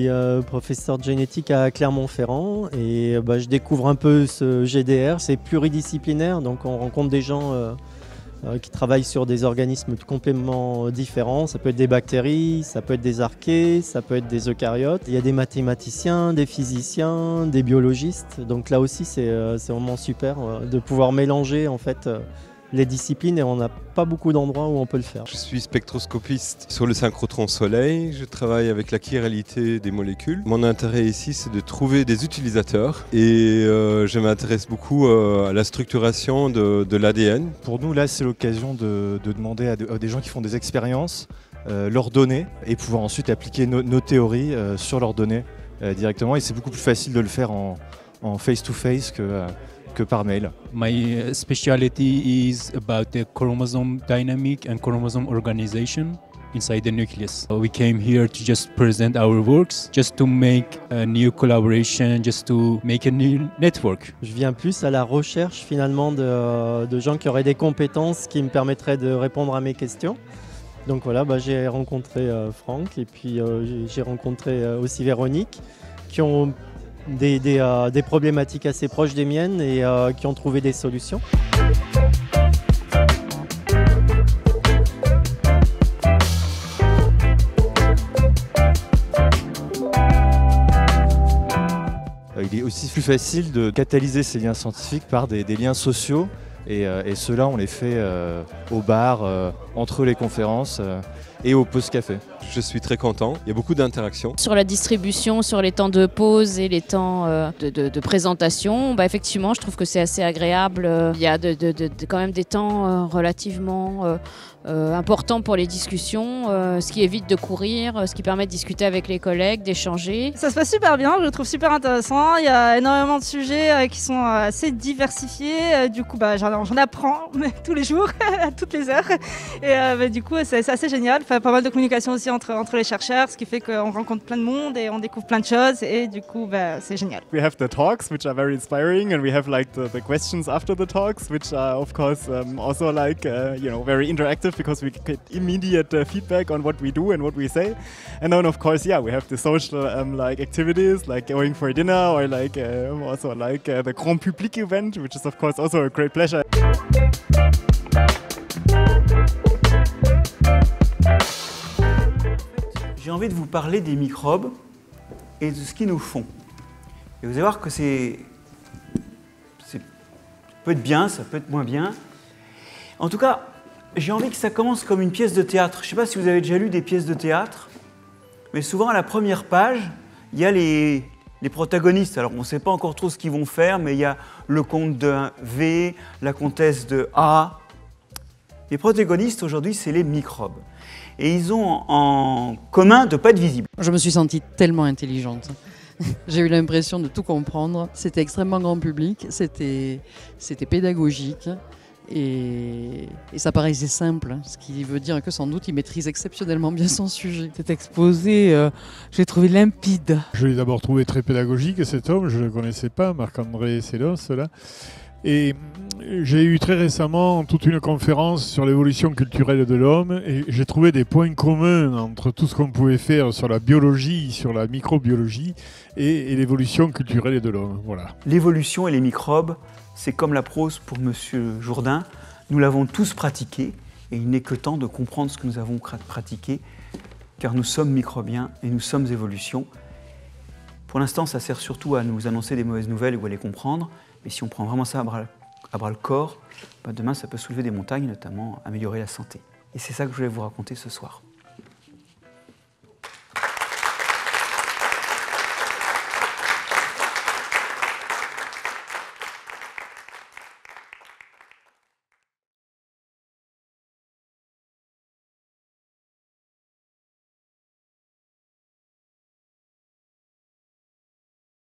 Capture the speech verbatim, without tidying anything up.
suis euh, professeur de génétique à Clermont-Ferrand et bah, je découvre un peu ce G D R. C'est pluridisciplinaire, donc on rencontre des gens euh, euh, qui travaillent sur des organismes complètement différents. Ça peut être des bactéries, ça peut être des archées, ça peut être des eucaryotes. Il y a des mathématiciens, des physiciens, des biologistes. Donc là aussi, c'est euh, c'est vraiment super euh, de pouvoir mélanger en fait euh, les disciplines et on n'a pas beaucoup d'endroits où on peut le faire. Je suis spectroscopiste sur le synchrotron Soleil. Je travaille avec la chiralité des molécules. Mon intérêt ici, c'est de trouver des utilisateurs et euh, je m'intéresse beaucoup euh, à la structuration de, de l'A D N. Pour nous, là, c'est l'occasion de, de demander à, de, à des gens qui font des expériences euh, leurs données et pouvoir ensuite appliquer no, nos théories euh, sur leurs données euh, directement. Et c'est beaucoup plus facile de le faire en, en face-to-face que euh, que par mail. My specialty is about the chromosome dynamic and chromosome organization inside the nucleus. We came here to just present our works, just to make a new collaboration, just to make a new network. Je viens plus à la recherche finalement de, de gens qui auraient des compétences qui me permettraient de répondre à mes questions. Donc voilà, bah, j'ai rencontré euh, Franck et puis euh, j'ai rencontré euh, aussi Véronique qui ont Des, des, euh, des problématiques assez proches des miennes et euh, qui ont trouvé des solutions. Il est aussi plus facile de catalyser ces liens scientifiques par des, des liens sociaux et, euh, et ceux-là on les fait euh, au bar, euh, entre les conférences euh, et au pause café. Je suis très content, il y a beaucoup d'interactions. Sur la distribution, sur les temps de pause et les temps euh, de, de, de présentation, bah effectivement je trouve que c'est assez agréable. Il y a de, de, de, de, quand même des temps euh, relativement euh, euh, importants pour les discussions, euh, ce qui évite de courir, ce qui permet de discuter avec les collègues, d'échanger. Ça se passe super bien, je le trouve super intéressant. Il y a énormément de sujets euh, qui sont assez diversifiés. Euh, du coup bah, j'en, j'en apprends tous les jours, à toutes les heures. Et euh, bah, du coup c'est, c'est assez génial. Enfin, pas mal de communication aussi entre, entre les chercheurs, ce qui fait qu'on rencontre plein de monde et on découvre plein de choses et du coup bah, c'est génial. We have the talks which are very inspiring and we have like the, the questions after the talks which are of course um, also like uh, you know very interactive because we get immediate uh, feedback on what we do and what we say. And then of course yeah we have the social um, like activities like going for dinner or like uh, also like uh, the grand public event which is of course also a great pleasure. J'ai envie de vous parler des microbes et de ce qu'ils nous font. Et vous allez voir que c'est, c'est, ça peut être bien, ça peut être moins bien. En tout cas, j'ai envie que ça commence comme une pièce de théâtre. Je ne sais pas si vous avez déjà lu des pièces de théâtre, mais souvent à la première page, il y a les, les protagonistes. Alors on ne sait pas encore trop ce qu'ils vont faire, mais il y a le comte de V, la comtesse de A. Les protagonistes aujourd'hui, c'est les microbes. Et ils ont en commun de ne pas être visibles. Je me suis sentie tellement intelligente. J'ai eu l'impression de tout comprendre. C'était extrêmement grand public, c'était, c'était pédagogique et, et ça paraissait simple, ce qui veut dire que sans doute il maîtrise exceptionnellement bien son sujet. Cet exposé, euh, je l'ai trouvé limpide. Je l'ai d'abord trouvé très pédagogique, cet homme, je ne le connaissais pas, Marc-André Sellos, là. Et j'ai eu très récemment toute une conférence sur l'évolution culturelle de l'homme et j'ai trouvé des points communs entre tout ce qu'on pouvait faire sur la biologie, sur la microbiologie et, et l'évolution culturelle de l'homme. Voilà. L'évolution et les microbes, c'est comme la prose pour Monsieur Jourdain. Nous l'avons tous pratiqué et il n'est que temps de comprendre ce que nous avons pratiqué car nous sommes microbiens et nous sommes évolution. Pour l'instant, ça sert surtout à nous annoncer des mauvaises nouvelles ou à les comprendre. Mais si on prend vraiment ça à bras, à bras le corps, bah demain ça peut soulever des montagnes, notamment améliorer la santé. Et c'est ça que je voulais vous raconter ce soir.